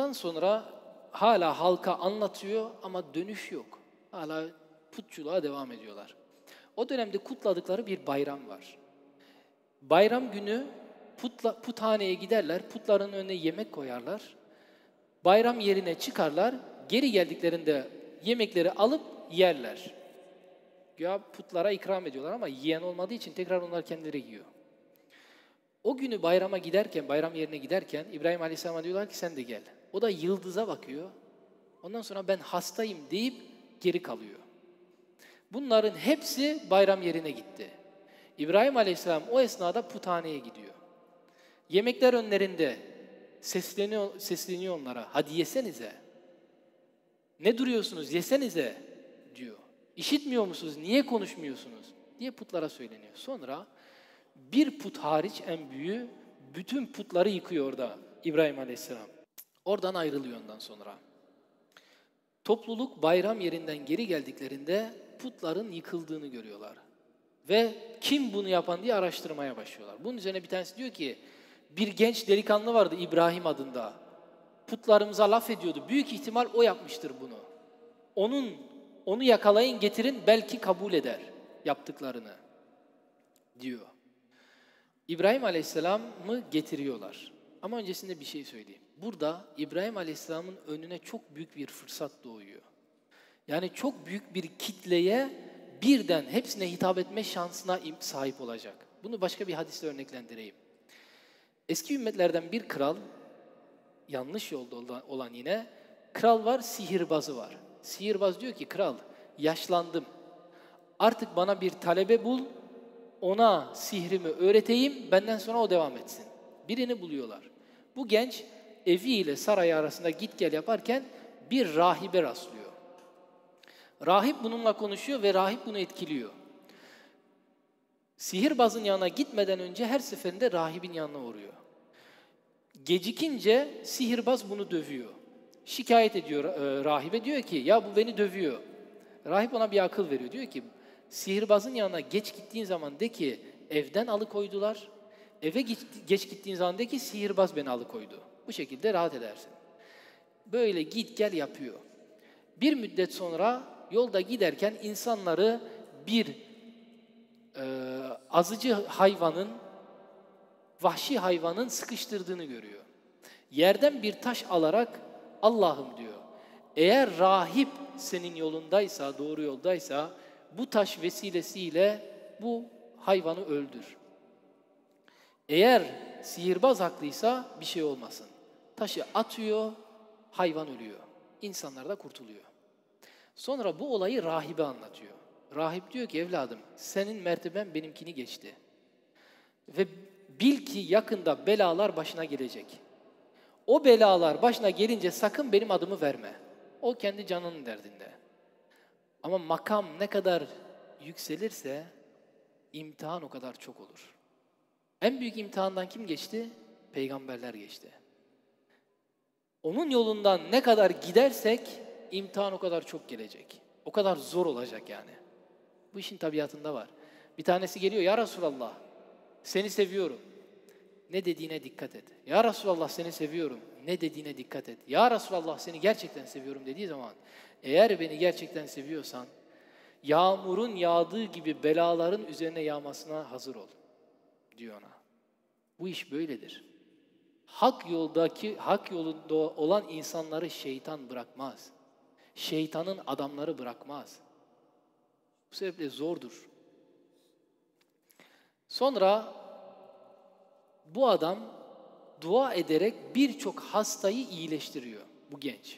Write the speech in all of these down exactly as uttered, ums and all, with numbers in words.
Ondan sonra hala halka anlatıyor ama dönüş yok. Hala putçuluğa devam ediyorlar. O dönemde kutladıkları bir bayram var. Bayram günü putla, puthaneye giderler, putların önüne yemek koyarlar. Bayram yerine çıkarlar, geri geldiklerinde yemekleri alıp yerler. Güya putlara ikram ediyorlar ama yiyen olmadığı için tekrar onlar kendileri yiyor. O günü bayrama giderken, bayram yerine giderken İbrahim Aleyhisselam'a diyorlar ki sen de gel. O da yıldıza bakıyor. Ondan sonra ben hastayım deyip geri kalıyor. Bunların hepsi bayram yerine gitti. İbrahim Aleyhisselam o esnada puthaneye gidiyor. Yemekler önlerinde sesleniyor, sesleniyor onlara. Hadi yesenize. Ne duruyorsunuz? Yesenize diyor. İşitmiyor musunuz? Niye konuşmuyorsunuz? Diye putlara söyleniyor. Sonra bir put hariç en büyüğü bütün putları yıkıyor orada İbrahim Aleyhisselam. Oradan ayrılıyor ondan sonra. Topluluk bayram yerinden geri geldiklerinde putların yıkıldığını görüyorlar. Ve kim bunu yapan diye araştırmaya başlıyorlar. Bunun üzerine bir tanesi diyor ki bir genç delikanlı vardı İbrahim adında. Putlarımıza laf ediyordu. Büyük ihtimal o yapmıştır bunu. Onun onu yakalayın getirin belki kabul eder yaptıklarını diyor. İbrahim Aleyhisselam'ı getiriyorlar. Ama öncesinde bir şey söyleyeyim. Burada İbrahim Aleyhisselam'ın önüne çok büyük bir fırsat doğuyor. Yani çok büyük bir kitleye birden hepsine hitap etme şansına sahip olacak. Bunu başka bir hadisle örneklendireyim. Eski ümmetlerden bir kral, yanlış yolda olan yine, kral var, sihirbazı var. Sihirbaz diyor ki, kral yaşlandım, artık bana bir talebe bul, ona sihrimi öğreteyim, benden sonra o devam etsin. Birini buluyorlar. Bu genç evi ile sarayı arasında git gel yaparken bir rahibe rastlıyor. Rahip bununla konuşuyor ve rahip bunu etkiliyor. Sihirbazın yanına gitmeden önce her seferinde rahibin yanına uğruyor. Gecikince sihirbaz bunu dövüyor. Şikayet ediyor e, rahibe, diyor ki ya bu beni dövüyor. Rahip ona bir akıl veriyor. Diyor ki sihirbazın yanına geç gittiğin zaman de ki evden alıkoydular. Eve geç gittiğin zaman de ki sihirbaz beni alıkoydu. Bu şekilde rahat edersin. Böyle git gel yapıyor. Bir müddet sonra yolda giderken insanları bir e, azıcı hayvanın, vahşi hayvanın sıkıştırdığını görüyor. Yerden bir taş alarak Allah'ım diyor, eğer rahip senin yolundaysa, doğru yoldaysa bu taş vesilesiyle bu hayvanı öldür. Eğer sihirbaz haklıysa bir şey olmasın. Taşı atıyor, hayvan ölüyor. İnsanlar da kurtuluyor. Sonra bu olayı rahibe anlatıyor. Rahip diyor ki evladım senin merteben benimkini geçti. Ve bil ki yakında belalar başına gelecek. O belalar başına gelince sakın benim adımı verme. O kendi canının derdinde. Ama makam ne kadar yükselirse imtihan o kadar çok olur. En büyük imtihandan kim geçti? Peygamberler geçti. Onun yolundan ne kadar gidersek imtihan o kadar çok gelecek. O kadar zor olacak yani. Bu işin tabiatında var. Bir tanesi geliyor, ya Resulallah seni seviyorum. Ne dediğine dikkat et. Ya Resulallah seni seviyorum. Ne dediğine dikkat et. Ya Resulallah seni gerçekten seviyorum dediği zaman eğer beni gerçekten seviyorsan yağmurun yağdığı gibi belaların üzerine yağmasına hazır ol diyor ona. Bu iş böyledir. Hak yoldaki, hak yolunda olan insanları şeytan bırakmaz. Şeytanın adamları bırakmaz. Bu sebeple zordur. Sonra bu adam dua ederek birçok hastayı iyileştiriyor bu genç.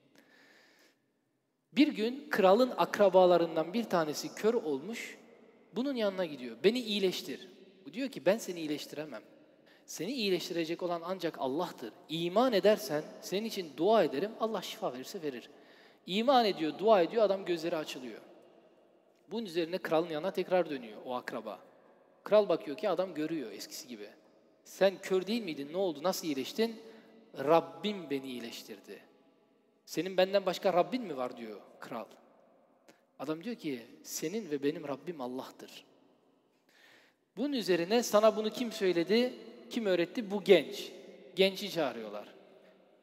Bir gün kralın akrabalarından bir tanesi kör olmuş, bunun yanına gidiyor. Beni iyileştir. Bu diyor ki ben seni iyileştiremem. Seni iyileştirecek olan ancak Allah'tır. İman edersen senin için dua ederim, Allah şifa verirse verir. İman ediyor, dua ediyor, adam gözleri açılıyor. Bunun üzerine kralın yanına tekrar dönüyor o akraba. Kral bakıyor ki adam görüyor eskisi gibi. Sen kör değil miydin? Ne oldu? Nasıl iyileştin? Rabbim beni iyileştirdi. Senin benden başka Rabbin mi var diyor kral. Adam diyor ki senin ve benim Rabbim Allah'tır. Bunun üzerine sana bunu kim söyledi? Kim öğretti? Bu genç. Genci çağırıyorlar.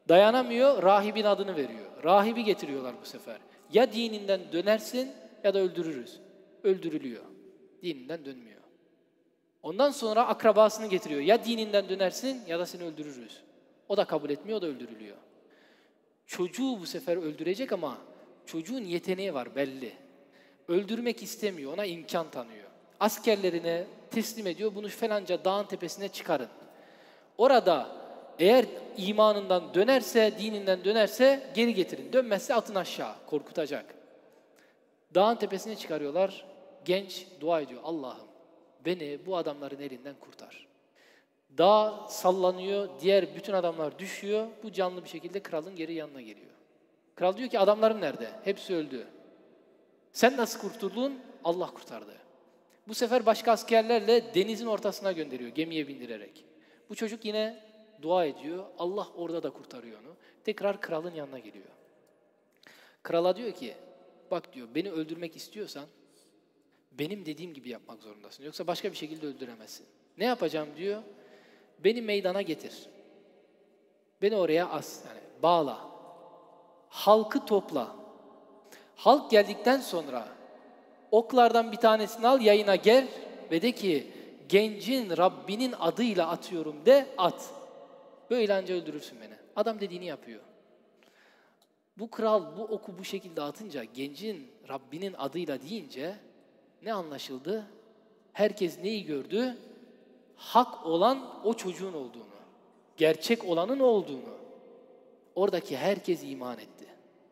Dayanamıyor, rahibin adını veriyor. Rahibi getiriyorlar bu sefer. Ya dininden dönersin ya da öldürürüz. Öldürülüyor. Dininden dönmüyor. Ondan sonra akrabasını getiriyor. Ya dininden dönersin ya da seni öldürürüz. O da kabul etmiyor, o da öldürülüyor. Çocuğu bu sefer öldürecek ama çocuğun yeteneği var belli. Öldürmek istemiyor, ona imkan tanıyor. Askerlerine teslim ediyor, bunu falanca dağın tepesine çıkarın. Orada eğer imanından dönerse, dininden dönerse geri getirin. Dönmezse atın aşağı, korkutacak. Dağın tepesine çıkarıyorlar, genç dua ediyor. Allah'ım beni bu adamların elinden kurtar. Dağ sallanıyor, diğer bütün adamlar düşüyor. Bu canlı bir şekilde kralın geri yanına geliyor. Kral diyor ki adamlarım nerede? Hepsi öldü. Sen nasıl kurtuldun? Allah kurtardı. Bu sefer başka askerlerle denizin ortasına gönderiyor, gemiye bindirerek. Bu çocuk yine dua ediyor. Allah orada da kurtarıyor onu. Tekrar kralın yanına geliyor. Krala diyor ki, bak diyor, beni öldürmek istiyorsan benim dediğim gibi yapmak zorundasın. Yoksa başka bir şekilde öldüremezsin. Ne yapacağım diyor. Beni meydana getir. Beni oraya as, yani bağla. Halkı topla. Halk geldikten sonra oklardan bir tanesini al, yayına gel ve de ki gencin Rabbinin adıyla atıyorum de, at. Böyle anca öldürürsün beni. Adam dediğini yapıyor. Bu kral bu oku bu şekilde atınca, gencin Rabbinin adıyla deyince ne anlaşıldı? Herkes neyi gördü? Hak olan o çocuğun olduğunu, gerçek olanın olduğunu. Oradaki herkes iman etti.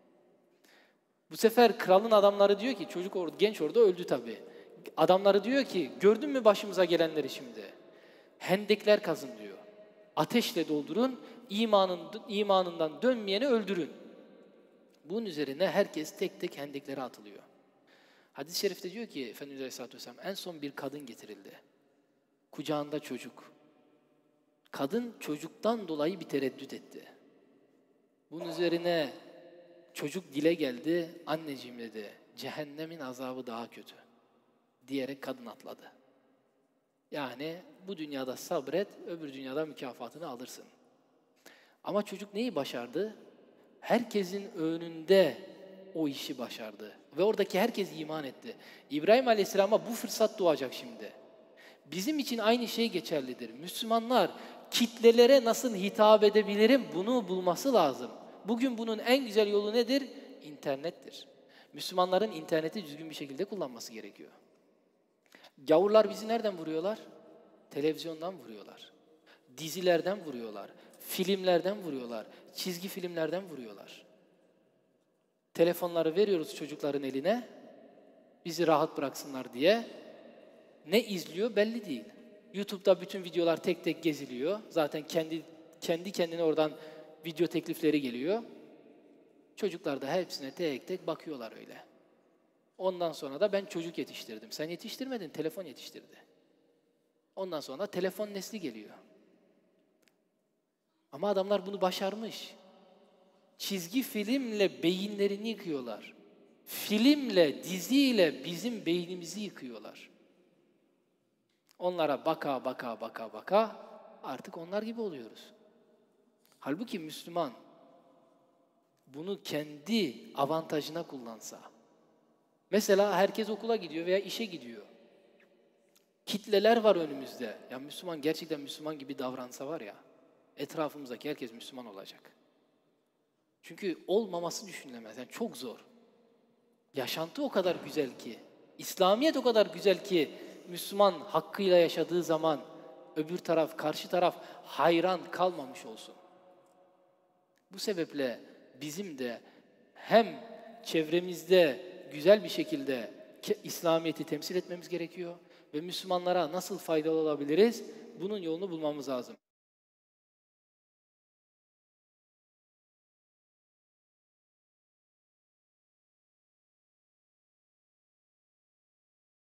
Bu sefer kralın adamları diyor ki, çocuk orada, genç orada öldü tabii. Adamları diyor ki, gördün mü başımıza gelenleri şimdi? Hendekler kazın diyor. Ateşle doldurun, imanın, imanından dönmeyeni öldürün. Bunun üzerine herkes tek tek hendeklere atılıyor. Hadis-i şerifte diyor ki Efendimiz Aleyhisselatü Vesselam, en son bir kadın getirildi. Kucağında çocuk. Kadın çocuktan dolayı bir tereddüt etti. Bunun üzerine çocuk dile geldi, anneciğim dedi, cehennemin azabı daha kötü diyerek kadın atladı. Yani bu dünyada sabret, öbür dünyada mükafatını alırsın. Ama çocuk neyi başardı? Herkesin önünde o işi başardı. Ve oradaki herkes iman etti. İbrahim Aleyhisselam'a bu fırsat doğacak şimdi. Bizim için aynı şey geçerlidir. Müslümanlar kitlelere nasıl hitap edebilirim bunu bulması lazım. Bugün bunun en güzel yolu nedir? İnternettir. Müslümanların interneti düzgün bir şekilde kullanması gerekiyor. Gavurlar bizi nereden vuruyorlar? Televizyondan vuruyorlar. Dizilerden vuruyorlar. Filmlerden vuruyorlar. Çizgi filmlerden vuruyorlar. Telefonları veriyoruz çocukların eline. Bizi rahat bıraksınlar diye. Ne izliyor belli değil. YouTube'da bütün videolar tek tek geziliyor. Zaten kendi kendi kendine oradan video teklifleri geliyor. Çocuklar da hepsine tek tek bakıyorlar öyle. Ondan sonra da ben çocuk yetiştirdim. Sen yetiştirmedin, telefon yetiştirdi. Ondan sonra telefon nesli geliyor. Ama adamlar bunu başarmış. Çizgi filmle beyinlerini yıkıyorlar. Filmle, diziyle bizim beynimizi yıkıyorlar. Onlara baka baka baka baka artık onlar gibi oluyoruz. Halbuki Müslüman bunu kendi avantajına kullansa. Mesela herkes okula gidiyor veya işe gidiyor. Kitleler var önümüzde. Ya Müslüman gerçekten Müslüman gibi davransa var ya, etrafımızdaki herkes Müslüman olacak. Çünkü olmaması düşünülemez. Yani çok zor. Yaşantı o kadar güzel ki, İslamiyet o kadar güzel ki, Müslüman hakkıyla yaşadığı zaman öbür taraf, karşı taraf hayran kalmamış olsun. Bu sebeple bizim de hem çevremizde güzel bir şekilde İslamiyet'i temsil etmemiz gerekiyor ve Müslümanlara nasıl faydalı olabiliriz? Bunun yolunu bulmamız lazım.